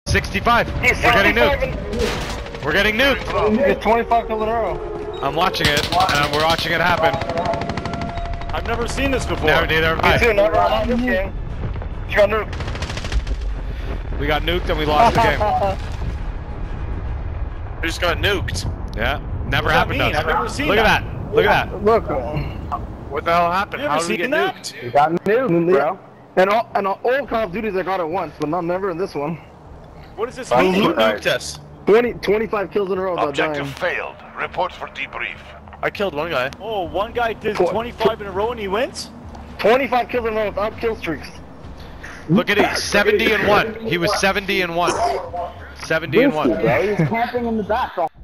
65. We're getting nuked. We're getting nuked. It's 25 kills in a row. I'm watching it, and we're watching it happen. I've never seen this before. Neither have I. Me too, never on this game. You got nuked. We got nuked and we lost the game. We just got nuked. Yeah, never What does that happened to mean? us. I've never seen Look that. at that. Look at that. Look. What the hell happened? You How ever did we get seen that? nuked? You got nuked, bro. And all Call of Duties I got it once, but not never in this one. What does this Who mean? nuked us? 25 kills in a row without Objective dying. failed. Report for debrief. I killed one guy. Oh, one guy did 25 in a row and he wins? 25 kills in a row without kill streaks. Look at it. 70 and 1. He was 70 and 1. 70 and 1. He's camping in the back.